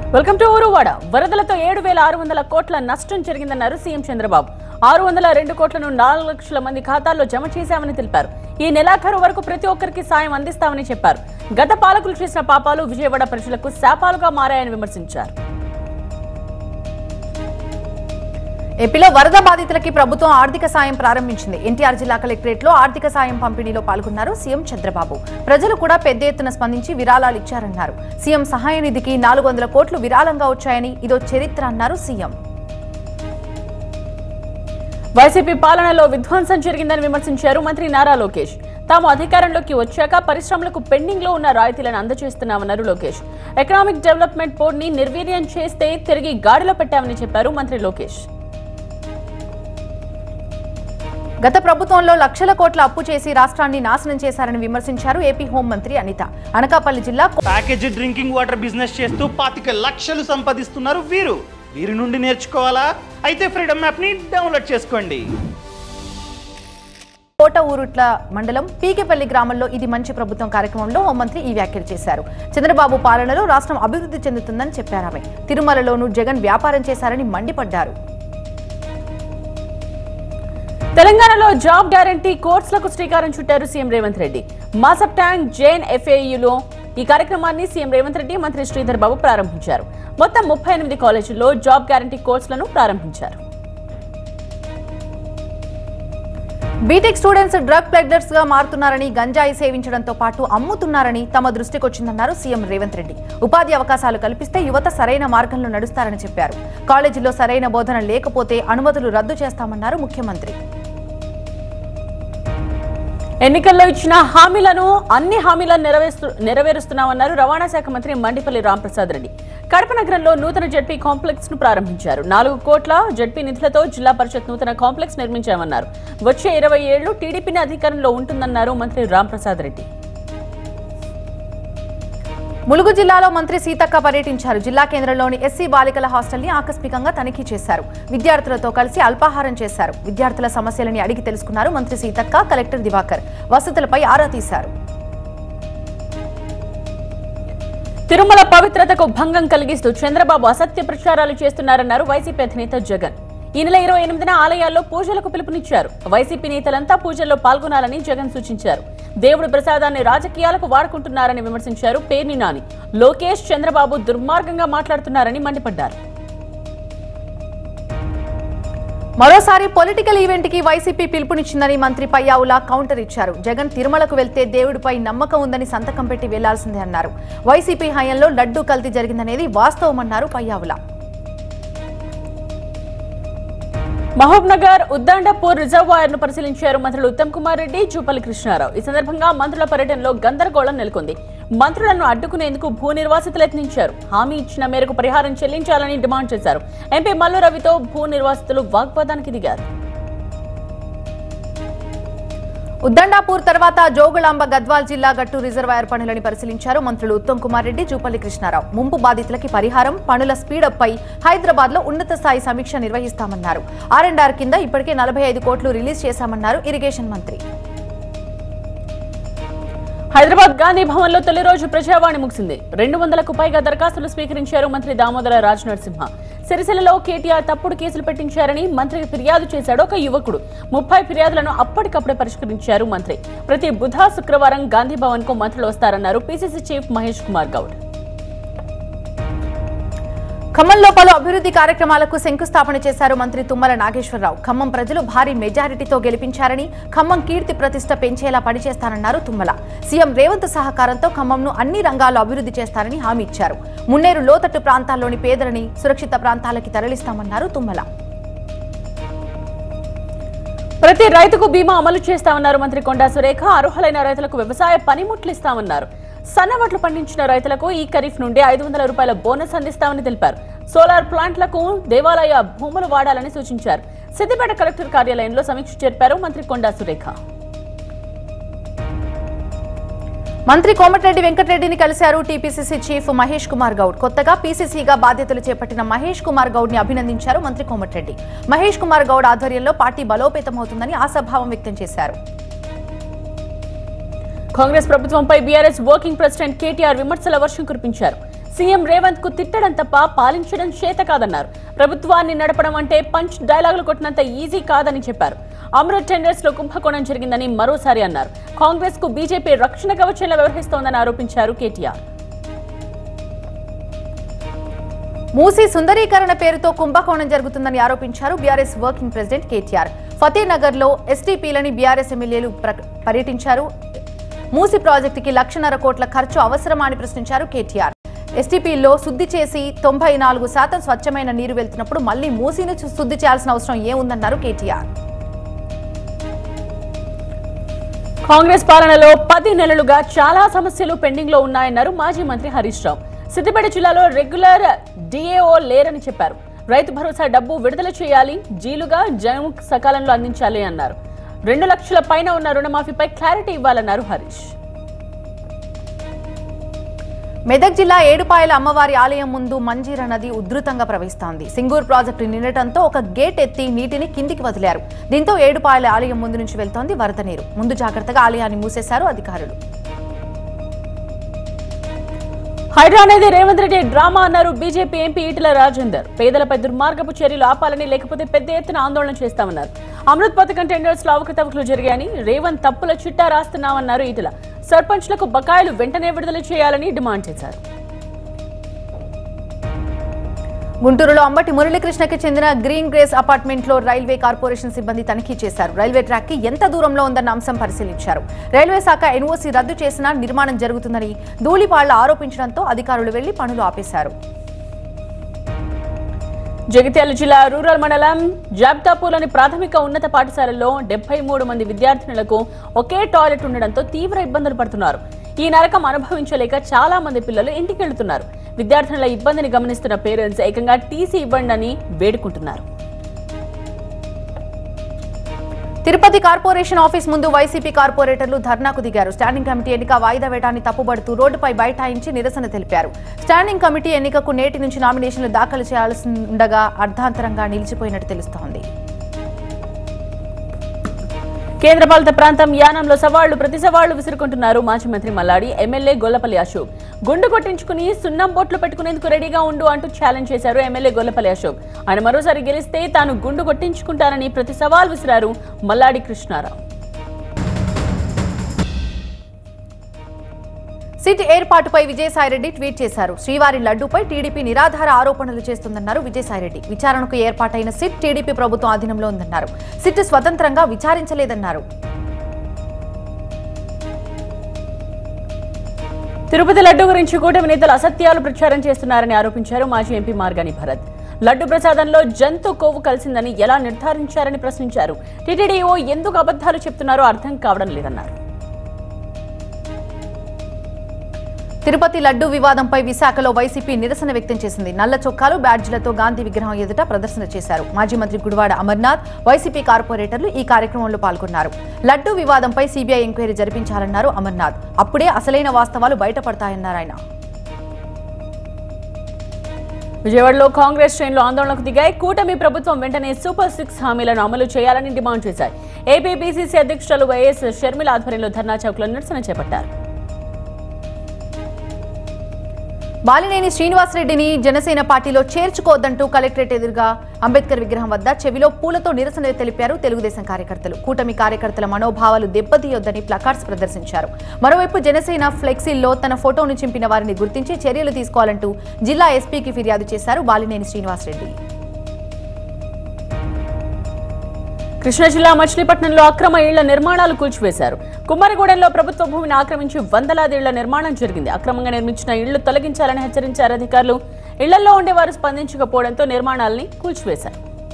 Welcome to ఊరువాడ. వరదలతో 7,600 కోట్ల నష్టం జరిగిందన్నారు సీఎం చంద్రబాబు. 602 కోట్లను 4 లక్షల మంది ఖాతాల్లో జమ చేశామని తెలిపారు. ఈ నెలాఖరు వరకు ప్రతి ఒక్కరికి సాయం అందిస్తామని చెప్పారు. గత పాలకులు చేసిన పాపాలు విజయవాడ ప్రజలకు శాపాలుగా మారాయని విమర్శించారు. ఏపీలో వరద బాధితులకి ప్రభుత్వం ఆర్థిక సాయం ప్రారంభించింది. ఎన్టీఆర్ జిల్లా కలెక్టరేట్ లో ఆర్థిక సాయం పంపిణీలో పాల్గొన్నారు సీఎం చంద్రబాబు. ప్రజలు కూడా పెద్ద ఎత్తున స్పందించి విరాళాలు ఇచ్చారన్నారు. సీఎం సహాయ నిధికి 400 కోట్లు విరాళంగా వచ్చాయని ఇదో చరిత్ర అన్నారు సీఎం. వైసీపీ పాలనలో విధ్వంసం జరిగిందని విమర్శించారు మంత్రి నారా లోకేష్. తాము అధికారంలోకి వచ్చాక పరిశ్రమలకు పెండింగ్ లో ఉన్న రాయితీలను అందజేస్తున్నామన్నారు లోకేష్. ఎకనామిక్ డెవలప్మెంట్ బోర్డు ని నిర్వీర్యం చేస్తే తిరిగి గాడిలో పెట్టామని చెప్పారు మంత్రి లోకేష్. గత ప్రభుత్వంలో లక్షల కోట్ల అప్పు చేసి రాష్ట్రాన్ని నాశనం చేశారని విమర్శించారు ఏపీ హోంమంత్రి అనిత. అనకాపల్లి జిల్లా ప్యాకేజ్ డ్రింకింగ్ వాటర్ బిజినెస్ చేస్తూ 25 లక్షలు సంపాదిస్తున్నారు వీరి నుండి నేర్చుకోవాలా? అయితే ఫ్రీడమ్ యాప్ ని డౌన్లోడ్ చేసుకోండి. కోట ఊరుట్ల మండలం పీకేపల్లి గ్రామంలో ఇది మంచి ప్రభుత్వం కార్యక్రమంలో హోంమంత్రి ఈ వ్యాఖ్యలు చేశారు. చంద్రబాబు పాలనలో రాష్ట్రం అభివృద్ధి చెందుతుందని చెప్పారు ఆమె. తిరుమలలోనూ జగన్ వ్యాపారం చేశారని మండిపడ్డారు. తెలంగాణలో జాబ్ గ్యారంటీ కోర్సులకు శ్రీకారం చుట్టారు సీఎం రేవంత్ రెడ్డి. మాసప్ ట్యాంక్ జైన్ ఎఫ్ఏయులో ఈ కార్యక్రమాన్ని సీఎం రేవంత్ రెడ్డి, మంత్రి శ్రీధర్ బాబు ప్రారంభించారు. మొత్తం 38 కాలేజీల్లో జాబ్ గ్యారంటీ కోర్సులను ప్రారంభించారు. బీటెక్ స్టూడెంట్స్ డ్రగ్ ప్లెడ్డర్స్ గా మారుతున్నారని, గంజాయి సేవించడంతో పాటు అమ్ముతున్నారని తమ దృష్టికొచ్చిందన్నారు సీఎం రేవంత్ రెడ్డి. ఉపాధి అవకాశాలు కల్పిస్తే యువత సరైన మార్గంలో నడుస్తారని చెప్పారు. కాలేజీల్లో సరైన బోధన లేకపోతే అనుమతులు రద్దు చేస్తామన్నారు ముఖ్యమంత్రి. ఎన్నికల్లో ఇచ్చిన హామీలను అన్ని హామీలను నెరవేరుస్తున్నామన్నారు రవాణా శాఖ మంత్రి మండిపల్లి రాంప్రసాద్ రెడ్డి. కడప నగరంలో నూతన జడ్పీ కాంప్లెక్స్ ను ప్రారంభించారు. 4 కోట్ల జడ్పీ నిధులతో జిల్లా పరిషత్ నూతన కాంప్లెక్స్ నిర్మించామన్నారు. వచ్చే 20 ఏళ్లు టీడీపీని అధికారంలో ఉంటుందన్నారు మంత్రి రాంప్రసాద్ రెడ్డి. ములుగు జిల్లాలో మంత్రి సీతక్క పర్యటించారు. జిల్లా కేంద్రంలోని ఎస్సీ బాలికల హాస్టల్ ని ఆకస్మికంగా తనిఖీ చేశారు. విద్యార్థులతో కలిసి అల్పాహారం చేశారు. విద్యార్థుల సమస్యలని అడిగి తెలుసుకున్నారు మంత్రి సీతక్క. కలెక్టర్ దివాకర్ వసతులపై ఆరా తీశారు. తిరుమల పవిత్రతకు భంగం కలిగిస్తూ చంద్రబాబు అసత్య ప్రచారాలు చేస్తున్నారన్నారు వైసీపీ అధినేత జగన్. ఈ నెల 28న ఆలయాల్లో పూజలకు పిలుపునిచ్చారు. వైసీపీ నేతలంతా పూజల్లో పాల్గొనాలని జగన్ సూచించారు. దేవుడి ప్రసాదాన్ని రాజకీయాలకు వాడుకుంటున్నారని విమర్శించారు పేర్ని నాని. లోకేష్, చంద్రబాబు దుర్మార్గంగా మాట్లాడుతున్నారని మండిపడ్డారు. మరోసారి పొలిటికల్ ఈవెంట్ కి వైసీపీ పిలుపునిచ్చిందని మంత్రి పయ్యావుల కౌంటర్ ఇచ్చారు. జగన్ తిరుమలకు వెళ్తే దేవుడిపై నమ్మకం ఉందని సంతకం పెట్టి వెళ్లాల్సిందే అన్నారు. వైసీపీ హయాంలో లడ్డూ కల్తీ జరిగిందనేది వాస్తవమన్నారు పయ్యావుల. మహబూబ్ నగర్ ఉద్దండపూర్ రిజర్వాయర్ ను పరిశీలించారు మంత్రులు ఉత్తమ్ కుమార్ రెడ్డి, జూపల్లి కృష్ణారావు. ఈ సందర్భంగా మంత్రుల పర్యటనలో గందరగోళం నెలకొంది. మంత్రులను అడ్డుకునేందుకు భూ నిర్వాసితులు యత్నించారు. హామీ ఇచ్చిన మేరకు పరిహారం చెల్లించాలని డిమాండ్ చేశారు. ఎంపీ మల్లు రవితో భూ నిర్వాసితులు వాగ్వాదానికి దిగారు. ఉద్దండాపూర్ తర్వాత జోగులాంబ గద్వాల్ జిల్లా గట్టు రిజర్వాయర్ పనులను పరిశీలించారు మంత్రులు ఉత్తమ్ కుమార్ రెడ్డి, జూపల్లి కృష్ణారావు. ముంపు బాధితులకి పరిహారం, పనుల స్పీడప్ పై హైదరాబాద్ లో ఉన్నత స్థాయి సమీక్ష నిర్వహిస్తామన్నారు. R&R కింద ఇప్పటికే 45 కోట్లు రిలీజ్ చేశామన్నారు ఇరిగేషన్ మంత్రి. హైదరాబాద్ గాంధీ భవన్ లో తొలి రోజు ప్రజావాణి ముగిసింది. 200కు పైగా దరఖాస్తులు స్వీకరించారు మంత్రి దామోదర రాజ్ నరసింహ. సిరిసిల్లలో కేటీఆర్ తప్పుడు కేసులు పెట్టించారని మంత్రికి ఫిర్యాదు చేశాడు ఒక యువకుడు. 30 ఫిర్యాదులను అప్పటికప్పుడే పరిష్కరించారు మంత్రి. ప్రతి బుధ, శుక్రవారం గాంధీ భవన్ కు మంత్రులు వస్తారన్నారు పీసీసీ చీఫ్ మహేష్ కుమార్ గౌడ్. ఖమ్మంలో పలు అభివృద్ధి కార్యక్రమాలకు శంకుస్థాపన చేశారు మంత్రి తుమ్మల నాగేశ్వరరావు. ఖమ్మం ప్రజలు భారీ మెజారిటీతో గెలిపించారని, ఖమ్మం కీర్తి ప్రతిష్ట పెంచేలా పనిచేస్తానన్నారు తుమ్మల. సీఎం రేవంత్ సహకారంతో ఖమ్మంను అన్ని రంగాల్లో అభివృద్ధి చేస్తారని హామీ ఇచ్చారు. మున్నేరు లోతట్టు ప్రాంతాల్లోని పేదలని సురక్షిత ప్రాంతాలకి తరలిస్తామన్నారు తుమ్మల. ప్రతి రైతుకు బీమా అమలు చేస్తామన్నారు మంత్రి కొండా సురేఖ. అర్హులైన రైతులకు వ్యవసాయ పనిముట్లు ఇస్తామన్నారు. సన్నవడ్లు పండించిన రైతులకు ఈ ఖరీఫ్ నుండి 500 రూపాయల బోనస్ అందిస్తామని తెలిపారు. సోలార్ ప్లాంట్లకు దేవాలయ భూములు వాడాలని సూచించారు. సిద్దిపేట కలెక్టర్ కార్యాలయంలో సమీక్ష జరిపారు మంత్రి కొండా సురేఖ. మంత్రి కోమటిరెడ్డి వెంకటరెడ్డిని కలిశారు టీపీసీసీ చీఫ్ మహేష్ కుమార్ గౌడ్. కొత్తగా పీసీసీగా బాధ్యతలు చేపట్టిన మహేష్ కుమార్ గౌడ్ ని అభినందించారు మంత్రి కోమటిరెడ్డి. మహేష్ కుమార్ గౌడ్ ఆధ్వర్యంలో పార్టీ బలోపేతమవుతుందని ఆశాభావం వ్యక్తం చేశారు. కాంగ్రెస్ ప్రభుత్వంపై బీఆర్ఎస్ వర్కింగ్ ప్రెసిడెంట్ కేటీఆర్ విమర్శల వర్షం కురిపించారు. సీఎం రేవంత్ కు తిట్టడం తప్ప పాలించడం చేత కాదన్నారు. ప్రభుత్వాన్ని నడపడం అంటే పంచ్ డైలాగులు కొట్టినంత ఈజీ కాదని చెప్పారు. అమృత్ టెండర్స్ లో కుంభకోణం జరిగిందని మరోసారి అన్నారు. కాంగ్రెస్ కు బీజేపీ రక్షణ కవచంలా వ్యవహరిస్తోందని ఆరోపించారు కేటీఆర్. మూసీ సుందరీకరణ పేరుతో కుంభకోణం జరుగుతుందని ఆరోపించారు BRS working president KTR. Fatehnagar లో ఎస్టీపీలని బీఆర్ఎస్ ఎమ్మెల్యేలు పర్యటించారు. మూసీ ప్రాజెక్టుకి 1,50,000 కోట్ల ఖర్చు అవసరమా అని ప్రశ్నించారు కేటీఆర్. ఎస్టీపీలో శుద్ధి చేసి 94% స్వచ్ఛమైన నీరు వెళ్తున్నప్పుడు మళ్లీ మూసీని శుద్ధి చేయాల్సిన అవసరం ఏముందన్నారు కేటీఆర్. కాంగ్రెస్ పాలనలో 10 నెలలుగా చాలా సమస్యలు పెండింగ్ లో ఉన్నాయన్నారు మాజీ మంత్రి హరీష్ రావు. సిద్దిపేట జిల్లాలో రెగ్యులర్ డిఏఓ లేరని చెప్పారు. రైతు భరోసా డబ్బు విడుదల చేయాలి, జీలుగా జనం సకాలంలో అందించాలి అన్నారు. 2 లక్షల పైన ఉన్న రుణమాఫీపై క్లారిటీ ఇవ్వాలన్నారు హరీష్. మెదక్ జిల్లా ఏడుపాయల అమ్మవారి ఆలయం ముందు మంజీర నది ఉధృతంగా ప్రవహిస్తోంది. సింగూర్ ప్రాజెక్టు నిండటంతో ఒక గేట్ ఎత్తి నీటిని కిందికి వదిలారు. దీంతో ఏడుపాయల ఆలయం ముందు నుంచి వెళ్తోంది వరద నీరు. ముందు జాగ్రత్తగా ఆలయాన్ని మూసేశారు అధికారులు. హైడ్రా అనేది రేవంత్ రెడ్డి డ్రామా అన్నారు బీజేపీ ఎంపీ ఈటెల రాజేందర్. పేదలపై దుర్మార్గపు చర్యలు ఆపాలని, లేకపోతే పెద్ద ఎత్తున ఆందోళన చేస్తామన్నారు. అమృత్ పథకం టెండర్స్ లో అవకతవకలు జరిగాయని, రేవంత్ తప్పుల చిట్టా రాస్తున్నామన్నారు ఈటెల. సర్పంచ్లకు బకాయిలు వెంటనే విడుదల చేయాలని డిమాండ్ చేశారు. గుంటూరులో అంబటి మురళీకృష్ణకి చెందిన గ్రీన్ గ్రేస్ అపార్ట్మెంట్ లో రైల్వే కార్పొరేషన్ సిబ్బంది తనిఖీ చేశారు. రైల్వే ట్రాక్ కి ఎంత దూరంలో ఉందన్న అంశం పరిశీలించారు. రైల్వే శాఖ ఎన్ఓసీ రద్దు చేసినా నిర్మాణం జరుగుతుందని ధూళిపాళ్ల ఆరోపించడంతో అధికారులు వెళ్లి పనులు ఆపేశారు. జగిత్యాల జిల్లా రూరల్ మండలం జాబ్తాపూర్లోని ప్రాథమిక ఉన్నత పాఠశాలల్లో 73 మంది విద్యార్థినులకు ఒకే టాయిలెట్ ఉండడంతో తీవ్ర ఇబ్బందులు పడుతున్నారు. ఈ నరకం అనుభవించలేక చాలా మంది పిల్లలు ఇంటికి వెళ్తున్నారు. విద్యార్థినుల ఇబ్బందిని గమనిస్తున్న పేరెంట్స్ ఏకంగా టీసీ ఇవ్వండి అని వేడుకుంటున్నారు. తిరుపతి కార్పొరేషన్ ఆఫీస్ ముందు వైసీపీ కార్పొరేటర్లు ధర్నాకు దిగారు. స్టాండింగ్ కమిటీ ఎన్నిక వాయిదా వేయడాన్ని తప్పుబడుతూ రోడ్డుపై బైఠాయించి నిరసన తెలిపారు. స్టాండింగ్ కమిటీ ఎన్నికకు నేటి నుంచి నామినేషన్లు దాఖలు చేయాల్సి ఉండగా అర్ధాంతరంగా నిలిచిపోయినట్టు తెలుస్తోంది. కేంద్రపాలిత ప్రాంతం యానంలో ప్రతి సవాళ్లు విసురుకుంటున్నారు మాజీ మంత్రి మల్లాడి. ఎమ్మెల్యే గొల్లపల్లి అశోక్ గుండు కొట్టించుకుని సున్నం బొట్లు పెట్టుకునేందుకు రెడీగా ఉండు అంటూ ఛాలెంజ్ చేశారు ఎమ్మెల్యే గొల్లపల్లి అశోక్. ఆయన మరోసారి గెలిస్తే తాను గుండు కొట్టించుకుంటానని ప్రతి సవాల్ విసిరారు మల్లాడి కృష్ణారావు. సిట్ ఏర్పాటుపై విజయసాయిరెడ్డి ట్వీట్ చేశారు. శ్రీవారి లడ్డూపై టీడీపీ నిరాధార ఆరోపణలు చేస్తుందన్నారు విజయసాయిరెడ్డి. విచారణకు ఏర్పాటైన సిట్ టీడీపీ ప్రభుత్వం ఆధీనంలో ఉందన్నారు. సిట్ స్వతంత్రంగా విచారించలేదన్నారు. తిరుపతి లడ్డు గురించి కూటమి నేతలు అసత్యాలు ప్రచారం చేస్తున్నారని ఆరోపించారు మాజీ ఎంపీ మార్గాని భరత్. లడ్డు ప్రసాదంలో జంతు కొవ్వు కలిసిందని ఎలా నిర్ధారించారని ప్రశ్నించారు. టీటీడీఓ ఎందుకు అబద్ధాలు చెప్తున్నారో అర్థం కావడం లేదన్నారు. తిరుపతి లడ్డూ వివాదంపై విశాఖలో వైసీపీ నిరసన వ్యక్తం చేసింది. నల్ల చొక్కాలు, బ్యాడ్జీలతో గాంధీ విగ్రహం ఎదుట ప్రదర్శన చేశారు. మాజీ మంత్రి గుడివాడ అమర్నాథ్, వైసీపీ కార్పొరేటర్లు ఈ కార్యక్రమంలో పాల్గొన్నారు. లడ్డూ వివాదంపై సీబీఐ ఎంక్వైరీ జరిపించాలన్నారు అమర్నాథ్. అప్పుడే అసలైన వాస్తవాలు బయటపడతాయన్నారు ఆయన. విజయవాడలో కాంగ్రెస్ శ్రేణులు ఆందోళనకు దిగాయి. కూటమి ప్రభుత్వం వెంటనే సూపర్ 6 హామీలను అమలు చేయాలని డిమాండ్ చేశారు. ఏపీపీసీసీ అధ్యక్షులు వైఎస్ షర్మిల ఆధ్వర్యంలో ధర్నా చౌక్లో నిరసన చేపట్టారు. బాలినేని శ్రీనివాసరెడ్డిని జనసేన పార్టీలో చేర్చుకోవద్దంటూ కలెక్టరేట్ ఎదురుగా అంబేద్కర్ విగ్రహం వద్ద చెవిలో పూలతో నిరసన తెలిపారు తెలుగుదేశం కార్యకర్తలు. కూటమి కార్యకర్తల మనోభావాలు దెబ్బతీయొద్దని ప్లకార్డ్స్ ప్రదర్శించారు. మరోవైపు జనసేన ఫ్లెక్సీల్లో తన ఫోటోను చింపిన వారిని గుర్తించి చర్యలు తీసుకోవాలంటూ జిల్లా ఎస్పీకి ఫిర్యాదు చేశారు బాలినేని శ్రీనివాసరెడ్డి. కృష్ణా జిల్లా మచిలీపట్నంలో అక్రమ ఇళ్ల నిర్మాణాలు కూల్చివేశారు. కుమ్మరిగూడెంలో ప్రభుత్వ భూమిని ఆక్రమించి వందలాది ఇళ్ల నిర్మాణం జరిగింది. అక్రమంగా నిర్మించిన ఇళ్లు తొలగించాలని హెచ్చరించారు అధికారులు. ఇళ్లలో ఉండేవారు స్పందించకపోవడంతో నిర్మాణాలని కూల్చివేశారు.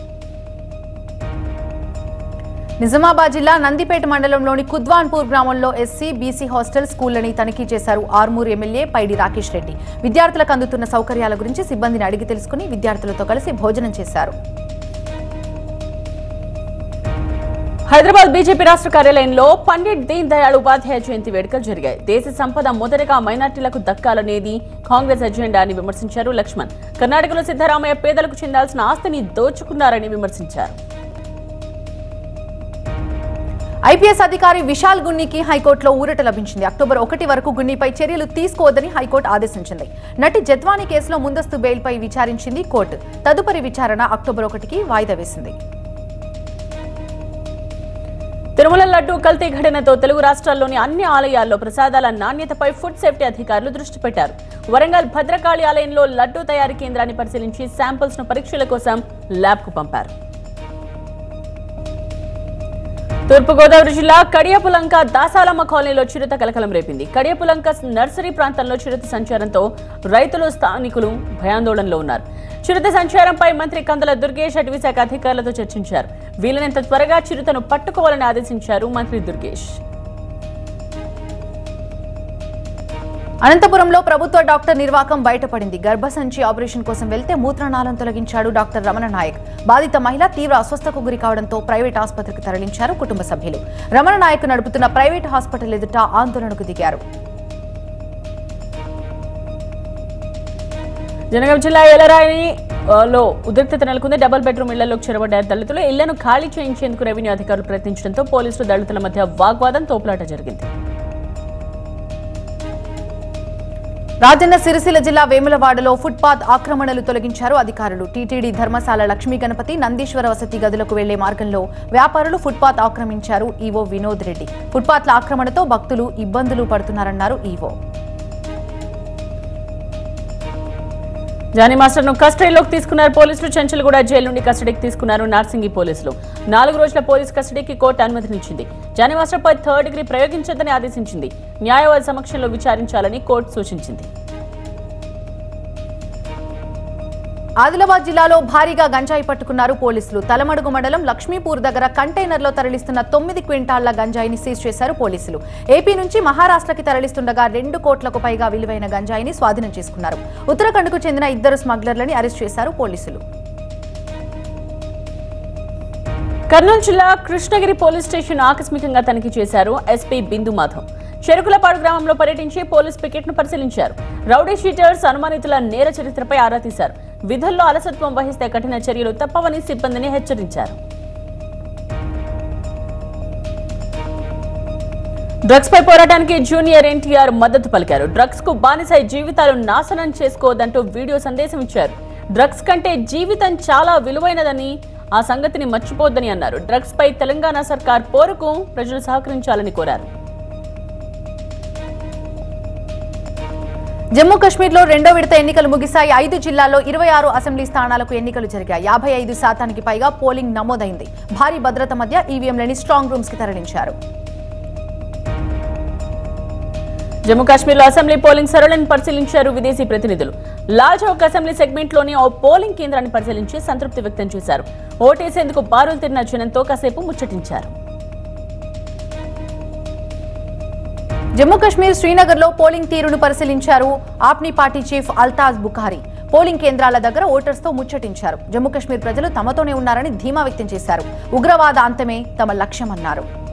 నిజామాబాద్ జిల్లా నందిపేట మండలంలోని కుద్వాన్పూర్ గ్రామంలో ఎస్సీ, బీసీ హాస్టల్, స్కూళ్లని తనిఖీ చేశారు ఆర్మూర్ ఎమ్మెల్యే పైడి రాకేష్ రెడ్డి. విద్యార్థులకు అందుతున్న సౌకర్యాల గురించి సిబ్బందిని అడిగి తెలుసుకుని విద్యార్థులతో కలిసి భోజనం చేశారు. హైదరాబాద్ బీజేపీ రాష్ట్ర కార్యాలయంలో పండిట్ దీన్ దయాళ్ ఉపాధ్యాయ జయంతి వేడుకలు జరిగాయి. దేశ సంపద మొదటగా మైనార్టీలకు దక్కాలనేది కాంగ్రెస్ ఎజెండా అని విమర్శించారు లక్ష్మణ్. కర్ణాటకలో సిద్ధరామయ్య పేదలకు చెందాల్సిన ఆస్తిని దోచుకున్నారని విమర్శించారు. ఐపీఎస్ అధికారి విశాల్ గున్నీకి హైకోర్టులో ఊరట లభించింది. అక్టోబర్ 1 వరకు గున్నీపై చర్యలు తీసుకోవద్దని హైకోర్టు ఆదేశించింది. నటి జత్వానీ కేసులో ముందస్తు బెయిల్పై విచారించింది కోర్టు. తదుపరి విచారణ అక్టోబర్ 1కి వాయిదా వేసింది. తిరుమల లడ్డూ కల్తీ ఘటనతో తెలుగు రాష్ట్రాల్లోని అన్ని ఆలయాల్లో ప్రసాదాల నాణ్యతపై ఫుడ్ సేఫ్టీ అధికారులు దృష్టి పెట్టారు. వరంగల్ భద్రకాళి ఆలయంలో లడ్డూ తయారీ కేంద్రాన్ని పరిశీలించి శాంపిల్స్ ను పరీక్షల కోసం ల్యాబ్ కు పంపారు. తూర్పుగోదావరి జిల్లా కడియపులంక దాసాలమ్మ కాలనీలో చిరుత కలకలం రేపింది. కడియపులంక నర్సరీ ప్రాంతంలో చిరుత సంచారంతో రైతులు స్థానికులు భయాందోళనలో ఉన్నారు. చిరుత సంచారంపై మంత్రి కందుల దుర్గేష్ అటవీ శాఖ అధికారులతో చర్చించారు. వీలైనంత త్వరగా చిరుతను పట్టుకోవాలని ఆదేశించారు మంత్రి దుర్గేష్. అనంతపురంలో ప్రభుత్వ డాక్టర్ నిర్వాకం బయటపడింది. గర్భసంచి ఆపరేషన్ కోసం వెళ్తే మూత్రనాళం తొలగించాడు డాక్టర్ రమణ నాయక్. బాధిత మహిళ తీవ్ర అస్వస్థకు గురి కావడంతో ప్రైవేట్ ఆసుపత్రికి తరలించారు కుటుంబ సభ్యులు. రమణ నాయక్ నడుపుతున్న ప్రైవేట్ హాస్పిటల్ ఎదుట ఆందోళనకు దిగారు. జనగాం జిల్లా ఎలరాయిలో ఉద్రిక్తత నెలకొంది. డబుల్ బెడ్రూమ్ ఇళ్లలోకి చొరబడ్డారు దళితులు. ఇళ్లను ఖాళీ చేయించేందుకు రెవెన్యూ అధికారులు ప్రయత్నించడంతో పోలీసులు దళితుల మధ్య వాగ్వాదం తోపులాట జరిగింది. రాజన్న సిరిసిల్ల జిల్లా వేములవాడలో ఫుట్పాత్ ఆక్రమణలు తొలగించారు అధికారులు. టీటీడీ ధర్మశాల లక్ష్మీ గణపతి నందీశ్వర వసతి గదులకు వెళ్లే మార్గంలో వ్యాపారులు ఫుట్పాత్ ఆక్రమించారు ఈవో వినోద్ రెడ్డి. ఫుట్పాత్ల ఆక్రమణతో భక్తులు ఇబ్బందులు పడుతున్నారన్నారు ఈవో. జానీ మాస్టర్ ను కస్టడీలోకి తీసుకున్నారు పోలీసులు. చెంచల్గూడ జైలు నుండి కస్టడీకి తీసుకున్నారు నార్సింగి పోలీసులు. 4 రోజుల పోలీసు కస్టడీకి కోర్టు అనుమతినిచ్చింది. జానీ మాస్టర్ పై 3rd డిగ్రీ ప్రయోగించొద్దని ఆదేశించింది. న్యాయవాది సమక్షంలో విచారించాలని కోర్టు సూచించింది. ఆదిలాబాద్ జిల్లాలో భారీగా గంజాయి పట్టుకున్నారు పోలీసులు. తలమడుగు మండలం లక్ష్మీపూర్ దగ్గర కంటైనర్లో తరలిస్తున్న 9 క్వింటాళ్ల గంజాయిని సీజ్ చేశారు పోలీసులు. ఏపీ నుంచి మహారాష్ట్రకి తరలిస్తుండగా 2 కోట్లకు పైగా విలువైన గంజాయిని స్వాధీనం చేసుకున్నారు. ఉత్తరాఖండ్కు చెందిన 2 స్మగ్లర్లని అరెస్ట్ చేశారు పోలీసులు. కర్నూలు జిల్లా కృష్ణగిరి పోలీస్ స్టేషన్ ఆకస్మికంగా తనిఖీ చేశారు ఎస్పీ బిందు మాధవ్. చెరుకులపాడు గ్రామంలో పర్యటించి పోలీస్ పికెట్ ను పరిశీలించారు. రౌడీ షీటర్స్ అనుమానితుల నేర చరిత్రపై ఆరా తీశారు. విధుల్లో అలసత్వం వహిస్తే కఠిన చర్యలు తప్పవని సిబ్బందిని హెచ్చరించారు. డ్రగ్స్ పై పోరాటానికి జూనియర్ ఎన్టీఆర్ మద్దతు పలికారు. డ్రగ్స్ కు బానిసై జీవితాలు నాశనం చేసుకోవద్దంటూ వీడియో సందేశం ఇచ్చారు. డ్రగ్స్ కంటే జీవితం చాలా విలువైనదని, ఆ సంగతిని మర్చిపోద్దని అన్నారు. డ్రగ్స్ పై తెలంగాణ సర్కార్ పోరుకు ప్రజలు సహకరించాలని కోరారు. జమ్మూ కశ్మీర్లో 2వ విడత ఎన్నికలు ముగిశాయి. 5 జిల్లాల్లో 26 అసెంబ్లీ స్థానాలకు ఎన్నికలు జరిగాయి. 55% పైగా పోలింగ్ నమోదైంది. భారీ భద్రత మధ్య ఈవీఎంలని స్ట్రాంగ్ రూమ్స్ కి తరలించారు. జమ్మూ కాశ్మీర్లో అసెంబ్లీ పోలింగ్ సరళిని పరిశీలించారు విదేశీ ప్రతినిధులు. లాల్ చౌక్ అసెంబ్లీ సెగ్మెంట్లోని ఓ పోలింగ్ కేంద్రాన్ని పరిశీలించి సంతృప్తి వ్యక్తం చేశారు. ఓటేసేందుకు బారులు తీరిన జనంతో కాసేపు ముచ్చటించారు. జమ్మూ కశ్మీర్ శ్రీనగర్లో పోలింగ్ తీరును పరిశీలించారు Apni party chief Altaf Bukhari. Polling కేంద్రాల దగ్గర ఓటర్స్తో ముచ్చటించారు. జమ్మూ కశ్మీర్ ప్రజలు తమతోనే ఉన్నారని ధీమా వ్యక్తం చేశారు. ఉగ్రవాద అంతమే తమ లక్ష్యమన్నారు.